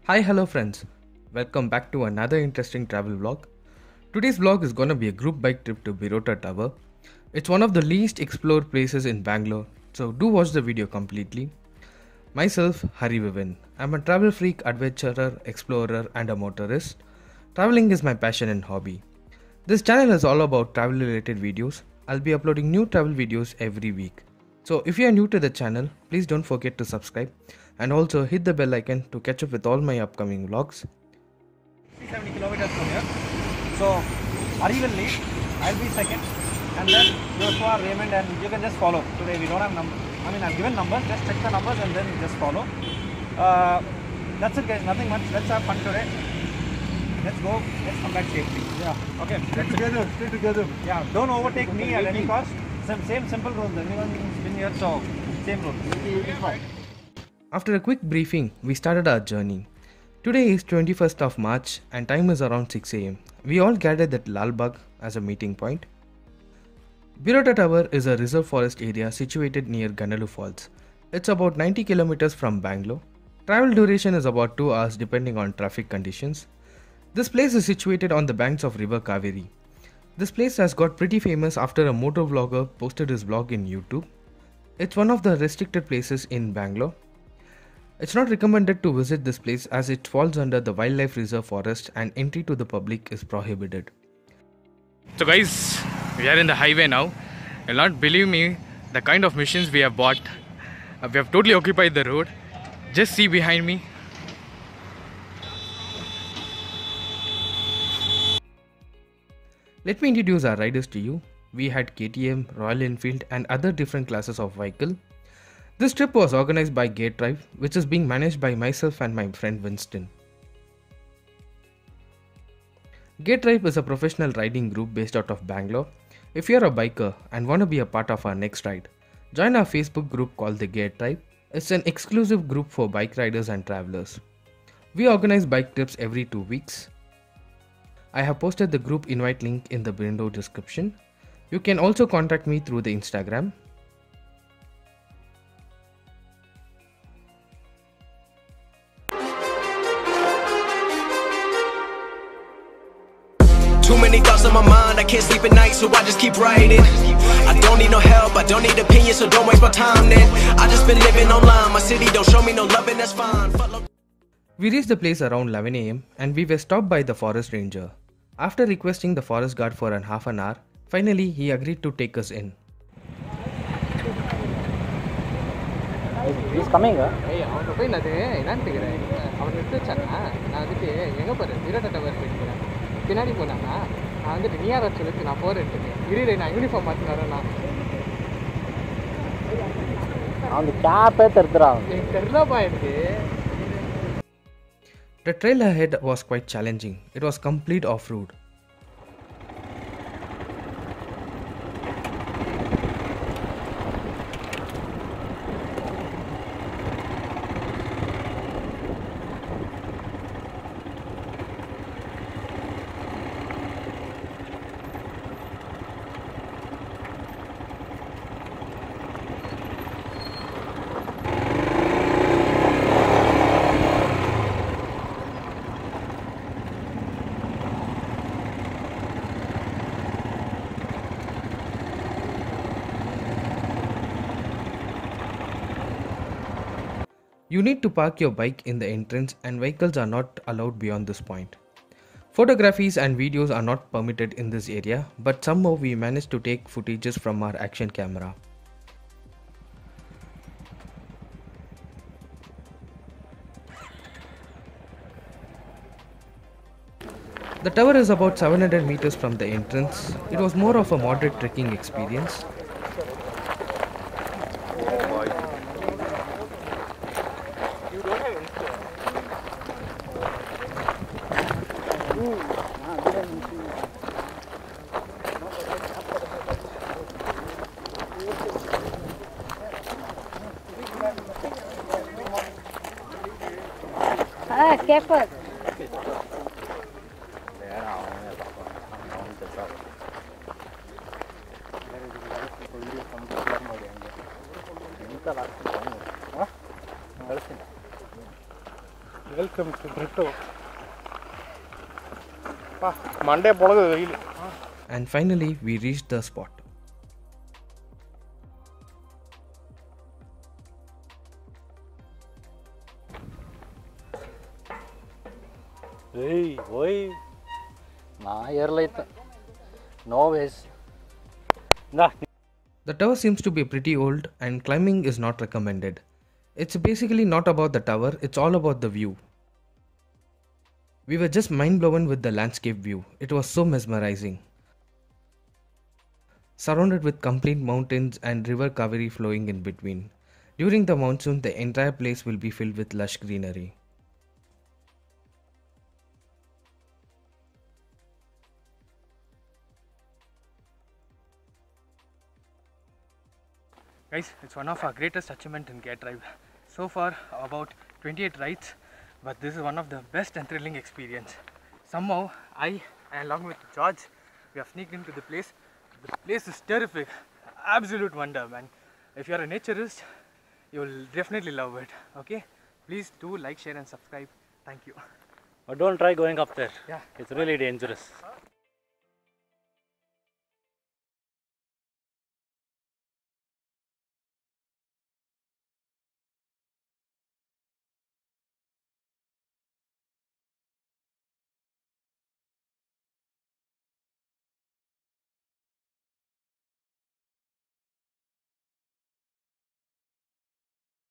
Hi, hello friends. Welcome back to another interesting travel vlog. Today's vlog is gonna be a group bike trip to Birota Tower. It's one of the least explored places in Bangalore, so do watch the video completely. Myself, Hari Vivin. I'm a travel freak, adventurer, explorer, and a motorist. Traveling is my passion and hobby. This channel is all about travel related videos. I'll be uploading new travel videos every week. So if you are new to the channel, please don't forget to subscribe and also hit the bell icon to catch up with all my upcoming vlogs. 70 kilometers from here. So Ari will lead, I'll be second, and then Joshua, Raymond, and you can just follow. Today we don't have numbers. I've given numbers, just check the numbers and then just follow. That's it guys, nothing much. Let's have fun today. Let's go, let's come back safely. Yeah, okay. Stay together. Yeah, don't overtake me at any cost. Same simple rules. Anyone's been here, so same rules. After a quick briefing, we started our journey. Today is 21st of March and time is around 6 am. We all gathered at Lalbagh as a meeting point. Birota Tower is a reserve forest area situated near Gannalu Falls. It's about 90 kilometers from Bangalore. Travel duration is about 2 hours depending on traffic conditions. This place is situated on the banks of River Kaveri. This place has got pretty famous after a motor vlogger posted his vlog in YouTube. It's one of the restricted places in Bangalore. It's not recommended to visit this place as it falls under the wildlife reserve forest and entry to the public is prohibited. So guys, we are in the highway now. You'll not believe me the kind of machines we have bought. We have totally occupied the road. Just see behind me. Let me introduce our riders to you. We had KTM, Royal Enfield and other different classes of vehicle. This trip was organized by Gate Drive, which is being managed by myself and my friend Winston. Gate Drive is a professional riding group based out of Bangalore. If you're a biker and want to be a part of our next ride, join our Facebook group called the Gate Drive. It's an exclusive group for bike riders and travelers. We organize bike trips every 2 weeks. I have posted the group invite link in the window description. You can also contact me through the Instagram. Too many thoughts on my mind, I can't sleep at night, so I just keep writing. I don't need no help, I don't need opinions, so don't waste my time then. I just been living online, my city don't show me no love and that's fine. We reached the place around 11 am and we were stopped by the forest ranger. After requesting the forest guard for half an hour, finally he agreed to take us in. He's coming, huh? Hey, அவன் போய் நான் என்னன்னு கேக்குறேன். அவன் எடுத்துச்சானா நான் வந்துட்டு எங்க போறேன் விராட்ட டவர் போயிட்டு பின்னாடி போனானா நான் வந்துட்டு நீ யாரை சொல்லிட்டு நான் போறேன்ட்டு இரு நான் யூனிஃபார்ம் மாற்றி வரேன்னா அந்த கேப்பே தருத்துறான் எனக்கு தெரியலப்பா எனக்கு. The trail ahead was quite challenging. It was complete off-road. You need to park your bike in the entrance and vehicles are not allowed beyond this point. Photographies and videos are not permitted in this area, but somehow we managed to take footages from our action camera. The tower is about 700 meters from the entrance. It was more of a moderate trekking experience. Careful. Welcome to பிரிட்டோ. மண்டே பொழுது வெயில். And finally, we reached the spot. ಏಯ್ ಓಯ್ ನಾ ಏರ್ಲೈತ ನೋ ವೇಸ್. The tower seems to be pretty old and climbing is not recommended. It's basically not about the tower, it's all about the view. We were just mind blown with the landscape view. It was so mesmerizing. Surrounded with complete mountains and river Kaveri flowing in between. During the monsoon, the entire place will be filled with lush greenery. Guys, it's one of our greatest achievements in Gear Drive. So far, about 28 rides, but this is one of the best and thrilling experience. Somehow, I along with George, we have sneaked into the place. The place is terrific, absolute wonder, man. If you are a naturist, you will definitely love it. Okay, please do like, share, and subscribe. Thank you. But don't try going up there. Yeah. It's really dangerous.